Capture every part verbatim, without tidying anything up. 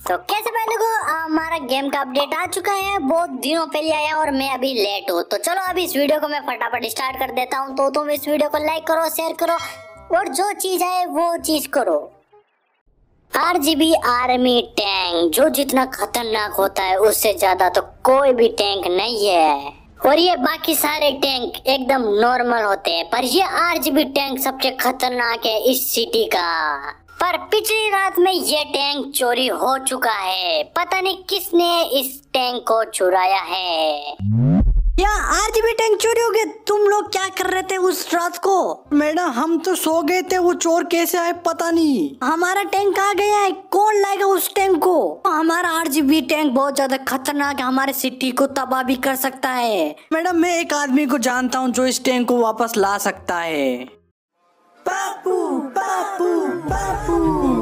तो कैसे भाई लोगों, हमारा गेम का अपडेट आ चुका है, बहुत दिनों पहले आया और मैं अभी लेट हूँ। तो चलो अभी इस वीडियो को मैं फटाफट स्टार्ट कर देता हूँ। तो तुम इस वीडियो को लाइक करो, शेयर करो और जो चीज है वो चीज करो। आरजीबी आर्मी टैंक जो जितना खतरनाक होता है उससे ज्यादा तो कोई भी टैंक नहीं है। और ये बाकी सारे टैंक एकदम नॉर्मल होते हैं, पर ये आरजीबी टैंक सबसे खतरनाक है इस सिटी का। पर पिछली रात में ये टैंक चोरी हो चुका है, पता नहीं किसने इस टैंक को चुराया है। क्या आरजीबी टैंक चोरी हो गया? तुम लोग क्या कर रहे थे उस रात को? मैडम हम तो सो गए थे, वो चोर कैसे आए पता नहीं। हमारा टैंक आ गया है, कौन लाएगा उस टैंक को? हमारा आरजीबी टैंक बहुत ज्यादा खतरनाक है, हमारे सिटी को तबाह भी कर सकता है। मैडम मैं एक आदमी को जानता हूँ जो इस टैंक को वापस ला सकता है। बापू बापू बापू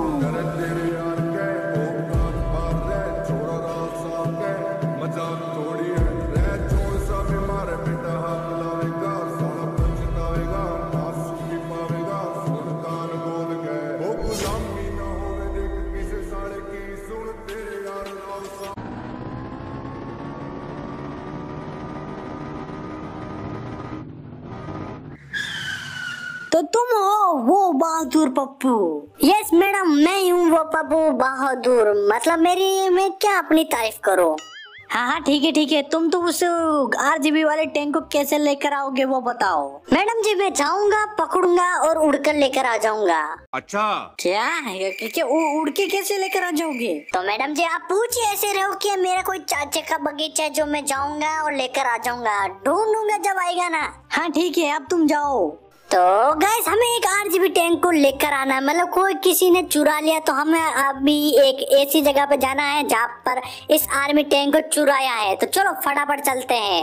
तो तुम हो वो बहादुर पप्पू? यस मैडम, मैं ही हूँ वो पप्पू बहादुर। मतलब मेरी मैं क्या अपनी तारीफ करूँ? हाँ हाँ ठीक है ठीक है। तुम तो उस आरजीबी वाले टैंक को कैसे लेकर आओगे वो बताओ। मैडम जी मैं जाऊंगा, पकड़ूंगा और उड़कर लेकर आ जाऊंगा। अच्छा क्या क्या उड़ के कैसे लेकर आ जाओगे? तो मैडम जी आप पूछिए ऐसे रहो कि मेरा कोई चाचे का बगीचा है जो मैं जाऊंगा और लेकर आ जाऊंगा, ढूंढूंगा जब आएगा ना। हाँ ठीक है, अब तुम जाओ। तो गाइस हमें एक आरजीबी टैंक को लेकर आना है, मतलब कोई किसी ने चुरा लिया तो हमें अभी एक ऐसी जगह पे जाना है जहाँ पर इस आर्मी टैंक को चुराया है। तो चलो फटाफट चलते हैं।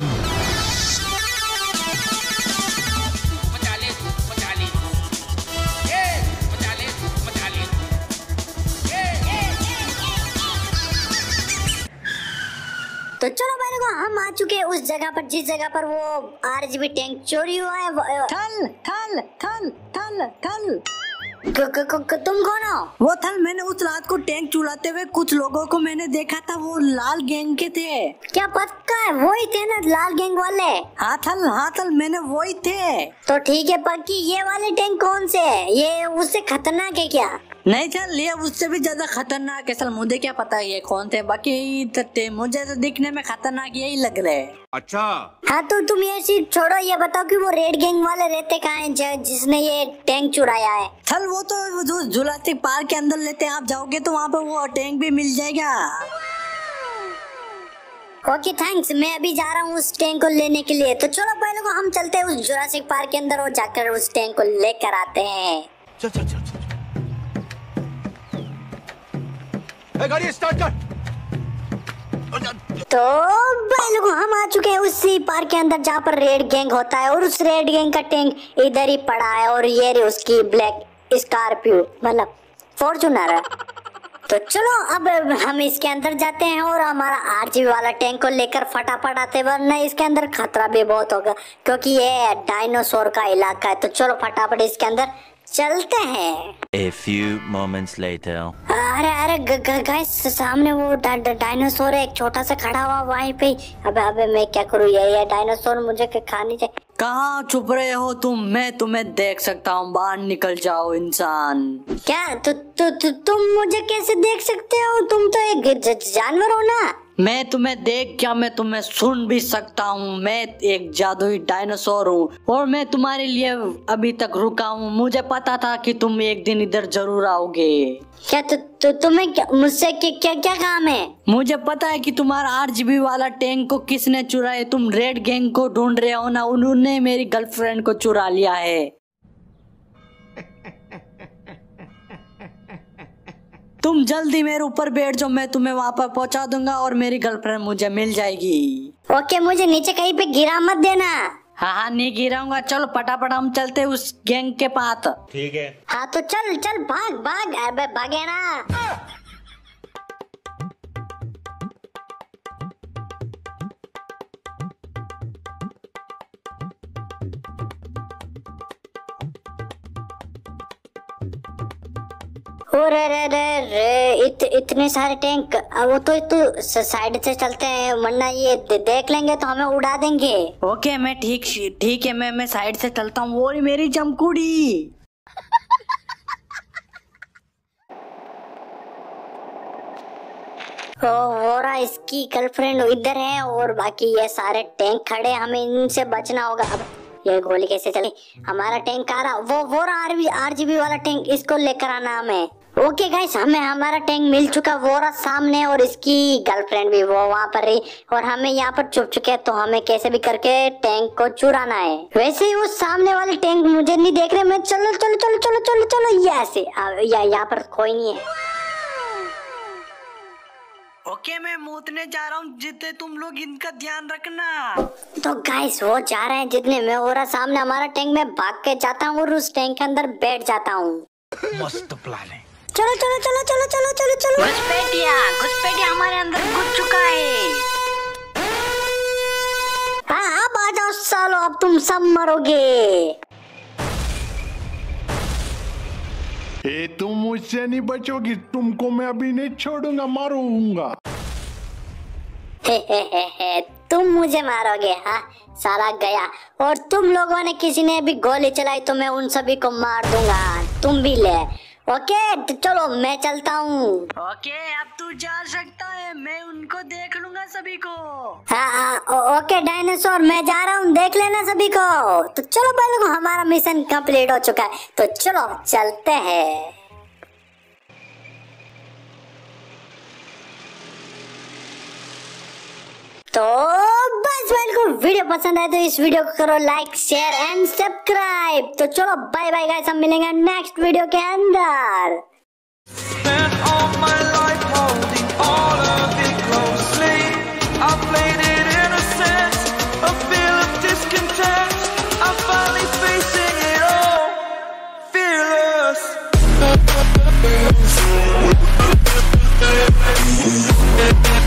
तो चलो भाई लोगों, हम आ चुके हैं उस जगह पर जिस जगह पर वो आरजीबी टैंक चोरी हुआ है। थल थल थल थल थल क, क, क, क, तुम कौन हो? वो थल, मैंने उस रात को टैंक चुराते हुए कुछ लोगों को मैंने देखा था, वो लाल गैंग के थे। क्या पक्का है वही थे ना लाल गैंग वाले? हाँ थल हाँ थल मैंने वही थे। तो ठीक है पक्की, ये वाले टैंक कौन से है? ये उससे खतरनाक है क्या? नहीं चल, ये उससे भी ज्यादा खतरनाक है। चल मुझे क्या पता ये कौन थे, बाकी तो मुझे तो दिखने में खतरनाक यही लग रहे हैं। अच्छा हाँ तो तुम ये चीज छोड़ो, ये बताओ कि वो रेड गैंग वाले रहते कहाँ हैं जिसने ये टैंक चुराया है? चल वो तो जो जुरासिक पार्क के अंदर लेते हैं, आप जाओगे तो वहाँ पे वो टैंक भी मिल जाएगा। ओके थैंक्स, मैं अभी जा रहा हूँ उस टैंक को लेने के लिए। तो चलो भाई लोगों हम चलते हैं उस जुरासिक पार्क के अंदर और जाकर उस टैंक को लेकर आते हैं। चल चल चल चल ए, गाड़ी स्टार्ट कर। तो भाई लोगों हम आ चुके हैं उसी पार्क के अंदर जहाँ पर रेड गैंग होता है, और उस रेड गैंग का टैंक इधर ही पड़ा है। और ये रही उसकी ब्लैक स्कॉर्पियो, मतलब फॉर्च्यूनर है। तो चलो अब हम इसके अंदर जाते हैं और हमारा आरजीबी वाला टैंक को लेकर फटाफट आते, वरना इसके अंदर खतरा भी बहुत होगा क्योंकि ये डायनासोर का इलाका है। तो चलो फटाफट इसके अंदर चलते हैं। A few moments later. अरे अरे गाइस सामने वो डायनासोर है, एक छोटा सा खड़ा हुआ वहीं पे। अबे अबे मैं क्या करूँ, ये ये डायनासोर मुझे खानी चाहिए। कहाँ छुप रहे हो तुम? मैं तुम्हें देख सकता हूँ, बाहर निकल जाओ इंसान। क्या तु, तु, तु, तुम मुझे कैसे देख सकते हो? तुम तो एक जानवर हो ना। मैं तुम्हें देख क्या, मैं तुम्हें सुन भी सकता हूँ। मैं एक जादुई डायनासोर हूँ और मैं तुम्हारे लिए अभी तक रुका हूँ। मुझे पता था कि तुम एक दिन इधर जरूर आओगे। क्या तु, तु, तुम्हें क्या मुझसे क्या, क्या क्या काम है? मुझे पता है कि तुम्हारा आरजीबी वाला टैंक को किसने चुराया। तुम रेड गैंग को ढूंढ रहे हो ना, उन्होंने मेरी गर्लफ्रेंड को चुरा लिया है। तुम जल्दी मेरे ऊपर बैठ जाओ, मैं तुम्हें वहाँ पर पहुँचा दूंगा और मेरी गर्लफ्रेंड मुझे मिल जाएगी। ओके, मुझे नीचे कहीं पे गिरा मत देना। हाँ हाँ नहीं गिराऊंगा। चलो फटाफट हम चलते हैं उस गैंग के पास। ठीक है। हाँ तो चल चल भाग भाग, अबे भागे ना। और रे रे रे रे इत, इतने सारे टैंक। वो तो तो साइड से चलते हैं वरना ये देख लेंगे तो हमें उड़ा देंगे। ओके मैं ठीक ठीक है मैं मैं साइड से चलता हूँ। वो मेरी चमकुड़ी। ओ वो रहा इसकी गर्लफ्रेंड इधर है और बाकी ये सारे टैंक खड़े, हमें इनसे बचना होगा। अब ये गोली कैसे चली? हमारा टैंक आ रहा, वो वो रहा आरबी आरजीबी वाला टैंक, इसको लेकर आना हमें। ओके गाइस हमें हमारा टैंक मिल चुका, वो रहा सामने और इसकी गर्लफ्रेंड भी वो वहाँ पर रही और हमें यहाँ पर छुप चुके हैं। तो हमें कैसे भी करके टैंक को चुराना है। वैसे ही वो सामने वाले टैंक मुझे नहीं देख रहे। मैं चलो चलो चलो चलो चलो चलो यहाँ से या यहाँ पर कोई नहीं है। ओके मैं मूतने जा रहा हूँ, जितने तुम लोग इनका ध्यान रखना। तो गाइस वो जा रहे हैं जितने, मैं हो रहा सामने हमारा टैंक में भाग के जाता हूँ और उस टैंक के अंदर बैठ जाता हूँ। मस्त प्लान है। चलो चलो चलो चलो चलो चलो चलो। घुसपैठिया घुसपैठिया हमारे अंदर घुस चुका है। हाँ अब आ जाओ सालो, अब तुम सब मरोगे। ए तुम मुझसे नहीं बचोगी, तुमको मैं अभी नहीं छोड़ूंगा, मारूंगा। हे हे हे हे तुम मुझे मारोगे? हाँ साला गया। और तुम लोगों ने किसी ने भी गोली चलाई तो मैं उन सभी को मार दूंगा, तुम भी ले। ओके तो चलो मैं चलता हूँ। ओके अब तू जा सकता है, मैं उनको देख लूंगा सभी को। हाँ हाँ ओके डायनासोर मैं जा रहा हूँ, देख लेना सभी को। तो चलो भाई लोग हमारा मिशन कंप्लीट हो चुका है, तो चलो चलते हैं। तो बस भाई को वीडियो पसंद आए तो इस वीडियो को करो लाइक शेयर एंड सब्सक्राइब। तो चलो बाय बाय गाइस, हम मिलेंगे नेक्स्ट वीडियो के अंदर। Fearless.